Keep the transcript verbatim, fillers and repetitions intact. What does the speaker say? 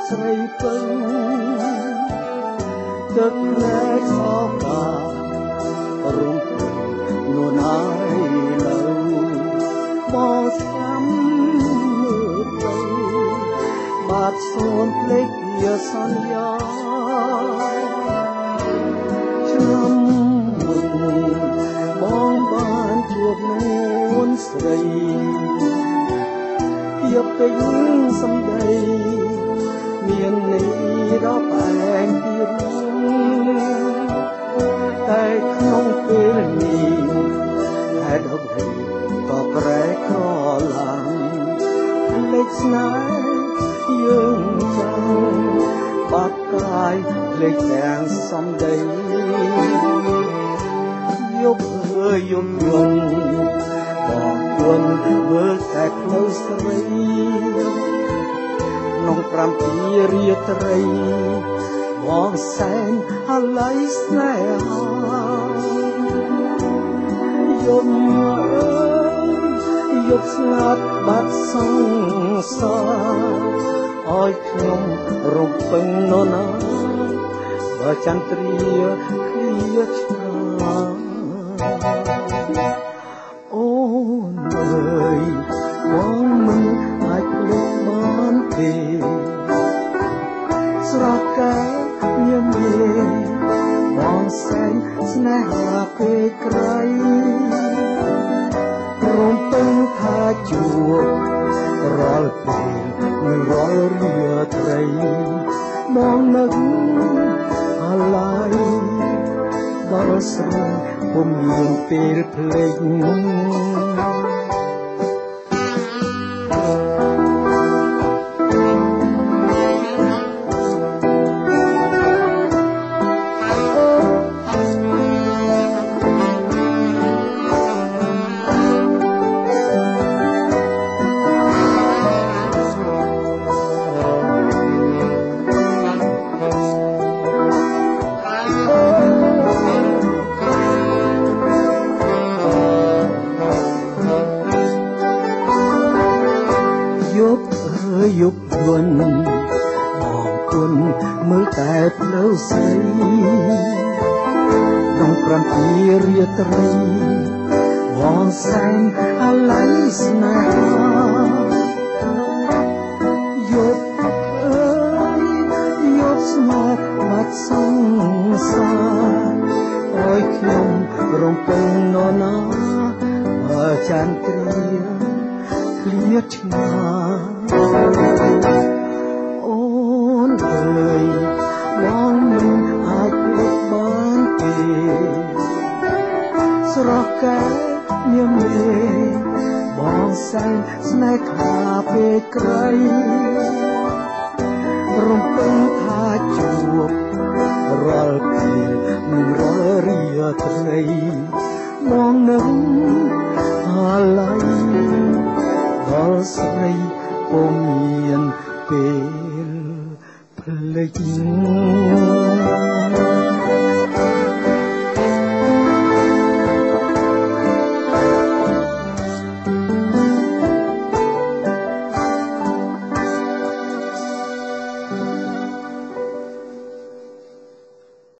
ស្រីពឹងទឹកណែខោការុំនួនហើយលើបងស្គាំមើលទៅបាត់សូនភ្លេចជាសន្យាឆ្នាំមុនបងបានជួបនួនស្រីយកពេញសម្ដីមានន័យដល់បែងពីរួមតែក្នុងពេលនេះហេតុអ្វីក៏ប្រែក្រឡាំលេចស្នេហ៍យើងចាំបាត់កាយលេចទាំងសំដីយប់អើយយប់យំបងគុណមើលតែផ្លូវស្រីក្នុងប្រាំពីរាត្រីបងសែនអាឡ័យស្នេហាយប់អើយយប់ស្លាប់បាត់សង្សារឲ្យខ្ញុំរំពឹងនរណាបើចន្ទ្រាឃ្លាឆ្ងាយអូនអើយបងមិនអាចភ្លេចបានទេស្រស់កែញញែបងសែងស្នេហាពេលក្រៃរំពឹងថាជួបរាល់ពេលនឹងរាល់រាត្រីបងនឹកអាឡ័យដល់ស្រីពុំមានពេលភ្លេចយប់អើយយប់យន់បងគុណមើលតែផ្លូវស្រីក្នុងប្រាំពីរាត្រីបងសែងអាឡ័យស្នេហាយប់អើយយប់ស្មោកបាត់សង្សារឲ្យខ្ញុំរំពឹងនរណាបើចន្ទ្រាឃ្លាឆ្ងាយអូនអើយបងមិនអាចភ្លេចបានទេស្រស់កែញញែបងសែងស្នេហាពេលក្រៃរំពឹងថាជួបរាល់ពេលនឹងរាល់រាត្រីបងនឹងអាឡ័យដល់ស្រីពុំមានពេលភ្លេច